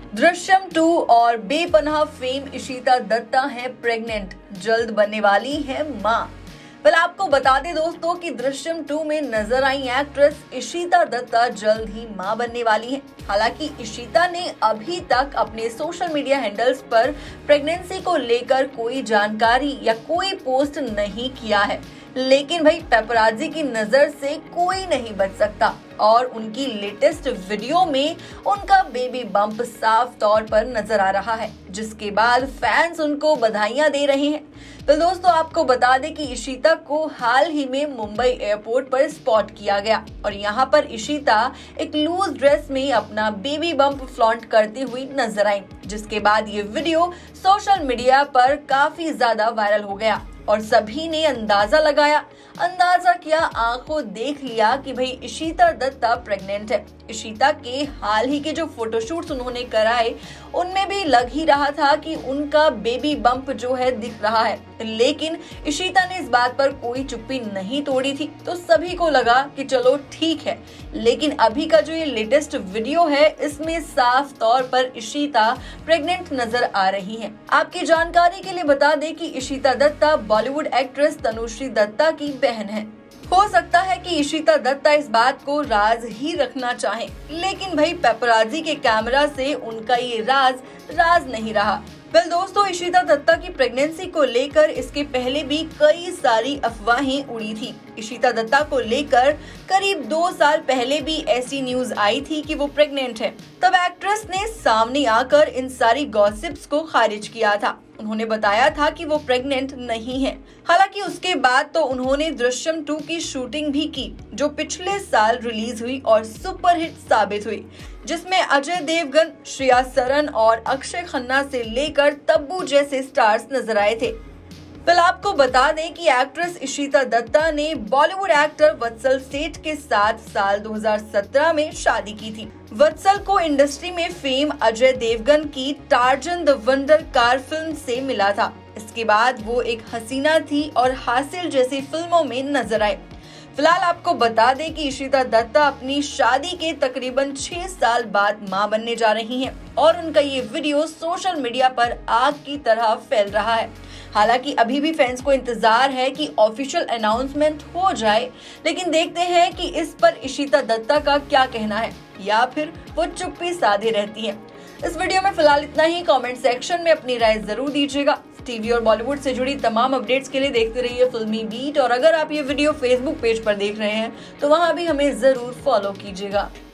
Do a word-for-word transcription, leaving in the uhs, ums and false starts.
Drishyam to और बेपनाह fame Ishita Dutta है pregnant, जल्द बनने वाली है मां। वेल आपको बता दें दोस्तों कि दृश्यम टू में नजर आई एक्ट्रेस इशिता दत्ता जल्द ही मां बनने वाली है। हालांकि इशिता ने अभी तक अपने सोशल मीडिया हैंडल्स पर प्रेगनेंसी को लेकर कोई जानकारी या कोई पोस्ट नहीं किया है, लेकिन भाई पेपराजी की नजर से कोई नहीं बच सकता और उनकी लेटेस्ट वीडियो में उनका बेबी बम्प साफ तौर पर नजर आ रहा है, जिसके बाद फैंस उनको बधाइयां दे रहे हैं। तो दोस्तों आपको बता दें कि इशिता को हाल ही में मुंबई एयरपोर्ट पर स्पॉट किया गया और यहाँ पर इशिता एक लूज ड्रेस में अपना बेबी बम्प फ्लॉन्ट करती हुई नजर आई, जिसके बाद ये वीडियो सोशल मीडिया पर काफी ज्यादा वायरल हो गया और सभी ने अंदाजा लगाया, अंदाजा किया, आंखों देख लिया कि भाई इशिता दत्ता प्रेग्नेंट है। इशिता के हाल ही के जो फोटोशूट्स उन्होंने कराए उनमें भी लग ही रहा था कि उनका बेबी बम्प जो है दिख रहा है, लेकिन इशिता ने इस बात पर कोई चुप्पी नहीं तोड़ी थी, तो सभी को लगा कि चलो ठीक है। लेकिन अभी का जो ये लेटेस्ट वीडियो है इसमें साफ तौर पर इशिता प्रेग्नेंट नजर आ रही है। आपकी जानकारी के लिए बता दें कि इशिता दत्ता बॉलीवुड एक्ट्रेस तनुश्री दत्ता की बहन है। हो सकता है कि इशिता दत्ता इस बात को राज ही रखना चाहे, लेकिन भाई पेपराजी के कैमरा से उनका ये राज राज नहीं रहा। वेल दोस्तों, इशिता दत्ता की प्रेगनेंसी को लेकर इसके पहले भी कई सारी अफवाहें उड़ी थी। इशिता दत्ता को लेकर करीब दो साल पहले भी ऐसी न्यूज आई थी कि वो प्रेग्नेंट है। तब एक्ट्रेस ने सामने आकर इन सारी गॉसिप्स को खारिज किया था। उन्होंने बताया था कि वो प्रेग्नेंट नहीं है। हालांकि उसके बाद तो उन्होंने दृश्यम टू की शूटिंग भी की, जो पिछले साल रिलीज हुई और सुपरहिट साबित हुई, जिसमें अजय देवगन, श्रेया सरन और अक्षय खन्ना से लेकर तब्बू जैसे स्टार्स नजर आए थे। फिर आपको बता दें कि एक्ट्रेस इशिता दत्ता ने बॉलीवुड एक्टर वत्सल सेठ के साथ साल दो हज़ार सत्रह में शादी की थी। वत्सल को इंडस्ट्री में फेम अजय देवगन की Tarzan the wonder car film से मिला था। इसके बाद वो एक हसीना थी और हासिल जैसी फिल्मों में नजर आए। फिलहाल आपको बता दें कि इशिता दत्ता अपनी शादी के तकरीबन छह साल बाद मां बनने जा रही हैं और उनका ये वीडियो सोशल मीडिया पर आग की तरह फैल रहा है। हालांकि अभी भी फैंस को इंतजार है कि ऑफिशियल अनाउंसमेंट हो जाए, लेकिन देखते हैं कि इस पर इशिता दत्ता का क्या कहना है या फिर वो चुप्पी साधे रहती हैं। इस वीडियो में फिलहाल इतना ही। कमेंट सेक्शन में अपनी राय जरूर दीजिएगा। टीवी और बॉलीवुड से जुड़ी तमाम अपडेट्स के लिए देखते रहिए फिल्मी बीट, और अगर आप ये वीडियो फेसबुक पेज पर देख रहे हैं तो वहां भी हमें जरूर फॉलो कीजिएगा।